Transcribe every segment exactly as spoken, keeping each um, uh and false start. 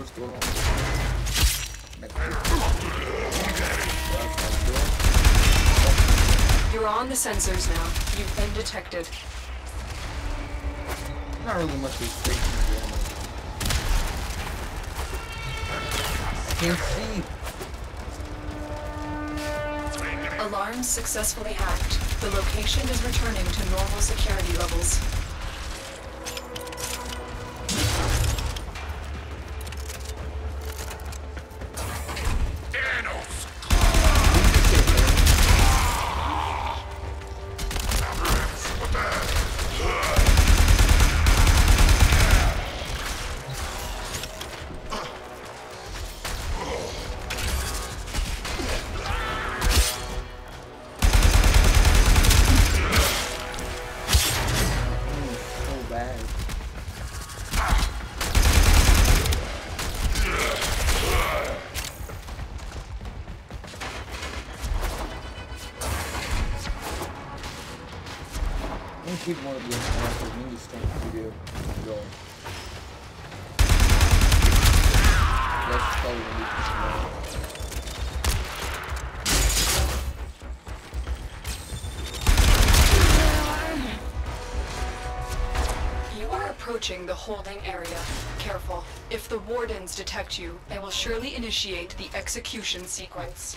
store. You're on the sensors now. You've been detected. Not really much of a station again. I can't see. Alarms successfully hacked. The location is returning to normal security levels. People want to be interactive, you need to start the video going. That's probably going to be You are approaching the holding area. Careful. If the wardens detect you, they will surely initiate the execution sequence.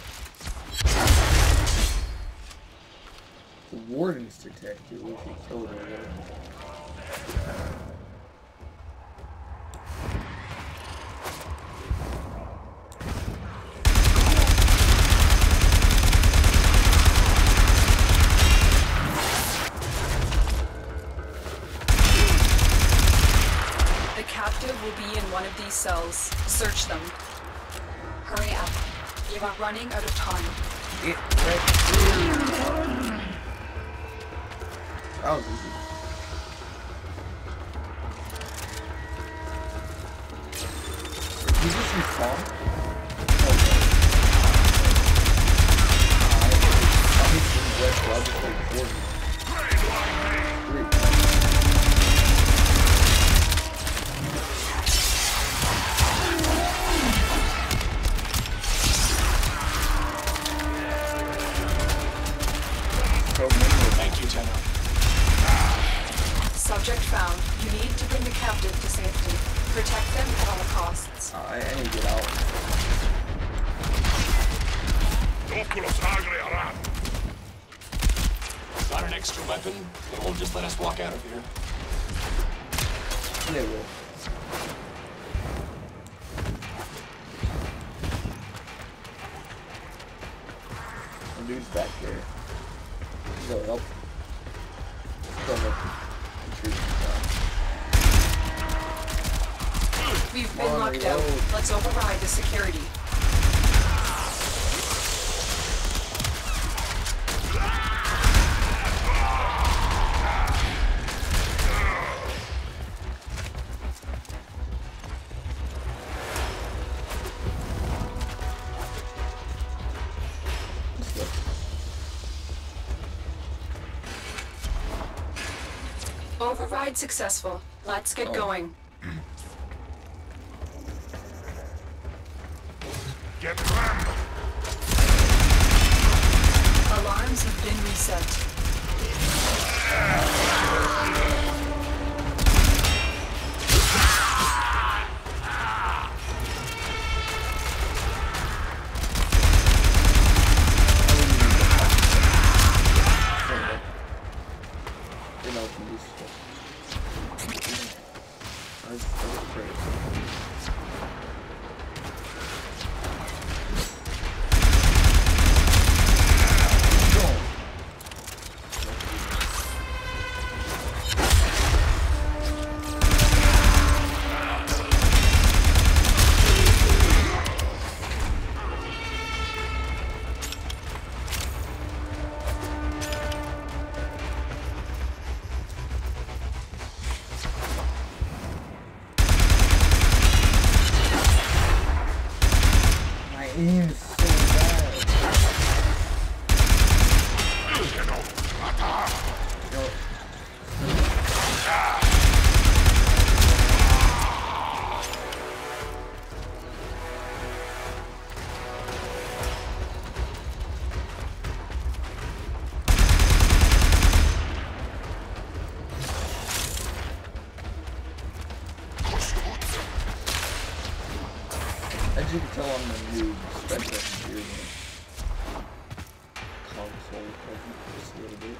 The wardens detect you if you killed her. The captive will be in one of these cells. Search them. Hurry up. You are running out of time. It, that was easy. Is this your phone? Okay. I hit some west love just like forty. Three. Thank you, Tenno. Subject found. You need to bring the captive to safety. Protect them at all costs. Uh, I, I need to get out. Got an extra weapon? They won't just let us walk out of here. They will. Some dude's back there. Go help. Go help. We've been locked out. Let's override the security. Override successful. Let's get Oh. going. Get rammed! Alarms have been reset. tell I'm the new specialist here. Console, just a little bit.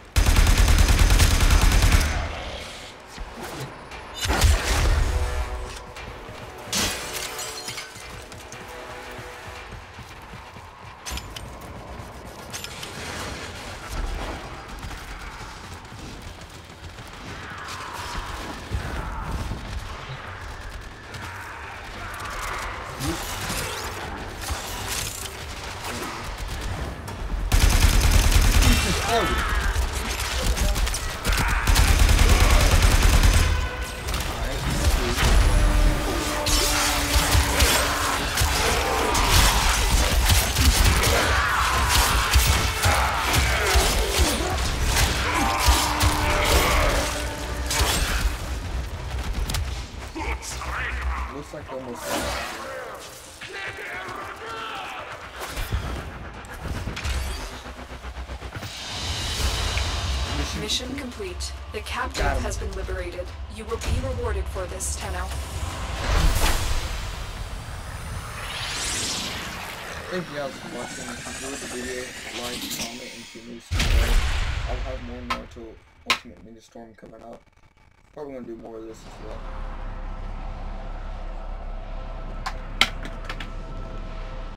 Looks like almost Mission complete. The captive has been liberated. You will be rewarded for this, Tenno. Thank you guys for watching. If you enjoyed the video, like, comment, and if you're new, subscribe. I'll have more Naruto Ultimate Ninja Storm coming up. Probably gonna do more of this as well.